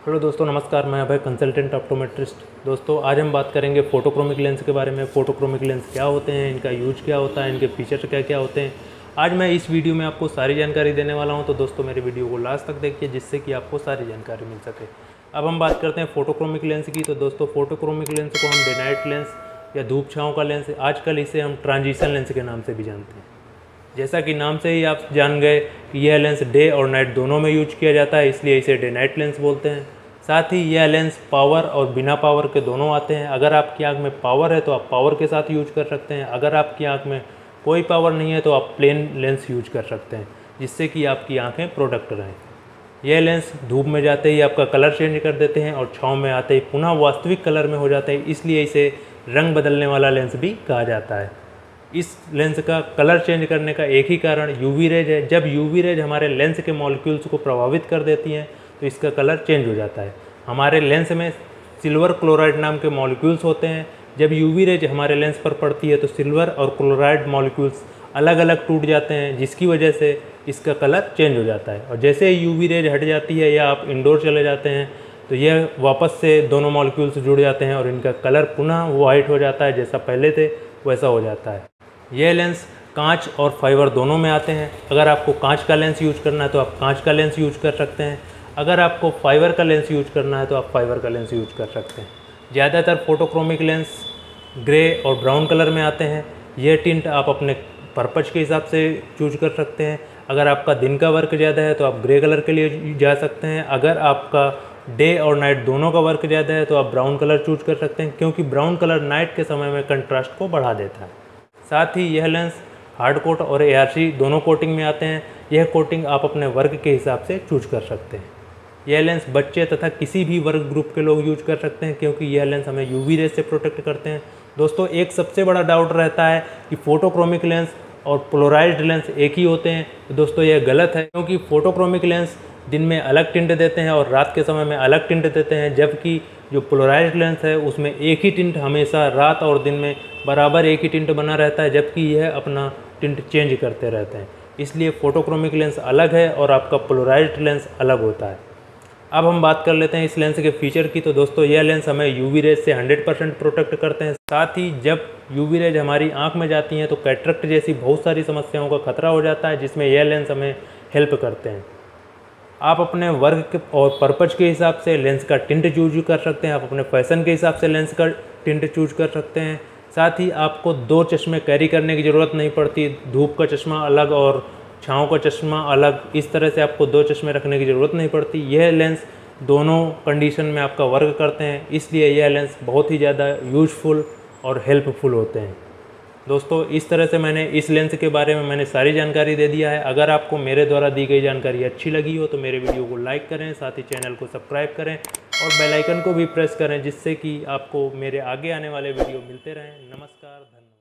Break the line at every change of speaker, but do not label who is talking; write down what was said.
Hello दोस्तों, नमस्कार। मैं अभय, कंसल्टेंट ऑप्टोमेट्रिस्ट। दोस्तों, आज हम बात करेंगे फोटोक्रोमिक लेंस के बारे में। फोटोक्रोमिक लेंस क्या होते हैं, इनका यूज क्या होता है, इनके फीचर क्या क्या होते हैं। आज मैं इस वीडियो में आपको सारी जानकारी देने वाला हूं, तो दोस्तों मेरे वीडियो को लास्ट तक देखिए, जिससे कि आपको सारी जानकारी मिल सके। अब हम बात करते हैं फोटोक्रोमिक लेंस की। तो दोस्तों, फोटोक्रोमिक लेंस को हम डे नाइट लेंस या धूप छाँव का लेंस, आजकल इसे हम ट्रांजिशन लेंस के नाम से भी जानते हैं। जैसा कि नाम से ही आप जान गए कि यह लेंस डे और नाइट दोनों में यूज किया जाता है, इसलिए इसे डे नाइट लेंस बोलते हैं। साथ ही यह लेंस पावर और बिना पावर के दोनों आते हैं। अगर आपकी आंख में पावर है तो आप पावर के साथ यूज कर सकते हैं। अगर आपकी आंख में कोई पावर नहीं है तो आप प्लेन लेंस यूज कर सकते हैं, जिससे कि आपकी आंखें प्रोटेक्ट रहें। यह लेंस धूप में जाते ही आपका कलर चेंज कर देते हैं और छाँव में आते ही पुनः वास्तविक कलर में हो जाते हैं, इसलिए इसे रंग बदलने वाला लेंस भी कहा जाता है। इस लेंस का कलर चेंज करने का एक ही कारण यूवी रेज है। जब यूवी रेज हमारे लेंस के मॉलिक्यूल्स को प्रभावित कर देती हैं तो इसका कलर चेंज हो जाता है। हमारे लेंस में सिल्वर क्लोराइड नाम के मॉलिक्यूल्स होते हैं। जब यूवी रेज हमारे लेंस पर पड़ती है तो सिल्वर और क्लोराइड मॉलिक्यूल्स अलग अलग टूट जाते हैं, जिसकी वजह से इसका कलर चेंज हो जाता है। और जैसे ही यूवी रेज हट जाती है या आप इंडोर चले जाते हैं तो यह वापस से दोनों मॉलिक्यूल्स जुड़ जाते हैं और इनका कलर पुनः वाइट हो जाता है, जैसा पहले थे वैसा हो जाता है। यह लेंस कांच और फाइबर दोनों में आते हैं। अगर आपको कांच का लेंस यूज करना है तो आप कांच का लेंस यूज कर सकते हैं। अगर आपको फाइबर का लेंस यूज करना है तो आप फाइबर का लेंस यूज कर सकते हैं। ज़्यादातर फोटोक्रोमिक लेंस ग्रे और ब्राउन कलर में आते हैं। यह टिंट आप अपने पर्पज के हिसाब से चूज कर सकते हैं। अगर आपका दिन का वर्क ज़्यादा है तो आप ग्रे कलर के लिए जा सकते हैं। अगर आपका डे और नाइट दोनों का वर्क ज़्यादा है तो आप ब्राउन कलर चूज कर सकते हैं, क्योंकि ब्राउन कलर नाइट के समय में कंट्रास्ट को बढ़ा देता है। साथ ही यह लेंस हार्ड कोट और ARC दोनों कोटिंग में आते हैं। यह कोटिंग आप अपने वर्क के हिसाब से चूज कर सकते हैं। यह लेंस बच्चे तथा किसी भी वर्क ग्रुप के लोग यूज कर सकते हैं, क्योंकि यह लेंस हमें यूवी रेज से प्रोटेक्ट करते हैं। दोस्तों, एक सबसे बड़ा डाउट रहता है कि फोटोक्रोमिक लेंस और पोलराइज्ड लेंस एक ही होते हैं। तो दोस्तों, यह गलत है, क्योंकि फोटोक्रोमिक लेंस दिन में अलग टिंट देते हैं और रात के समय में अलग टिंट देते हैं, जबकि जो पोलराइज्ड लेंस है उसमें एक ही टिंट हमेशा रात और दिन में बराबर एक ही टिंट बना रहता है, जबकि यह अपना टिंट चेंज करते रहते हैं। इसलिए फोटोक्रोमिक लेंस अलग है और आपका पोलराइज्ड लेंस अलग होता है। अब हम बात कर लेते हैं इस लेंस के फीचर की। तो दोस्तों, यह लेंस हमें यूवी रेज से 100% प्रोटेक्ट करते हैं। साथ ही जब यूवी रेज हमारी आंख में जाती हैं तो कैटरेक्ट जैसी बहुत सारी समस्याओं का खतरा हो जाता है, जिसमें यह लेंस हमें हेल्प करते हैं। आप अपने वर्क और पर्पज के हिसाब से लेंस का टिंट चूज कर सकते हैं। आप अपने फैशन के हिसाब से लेंस का टिंट चूज कर सकते हैं। साथ ही आपको 2 चश्मे कैरी करने की ज़रूरत नहीं पड़ती। धूप का चश्मा अलग और छाँव का चश्मा अलग, इस तरह से आपको 2 चश्मे रखने की ज़रूरत नहीं पड़ती। यह लेंस दोनों कंडीशन में आपका वर्क करते हैं, इसलिए यह लेंस बहुत ही ज़्यादा यूजफुल और हेल्पफुल होते हैं। दोस्तों, इस तरह से मैंने इस लेंस के बारे में मैंने सारी जानकारी दे दिया है। अगर आपको मेरे द्वारा दी गई जानकारी अच्छी लगी हो तो मेरे वीडियो को लाइक करें, साथ ही चैनल को सब्सक्राइब करें और बेल आइकन को भी प्रेस करें, जिससे कि आपको मेरे आगे आने वाले वीडियो मिलते रहें। नमस्कार, धन्यवाद।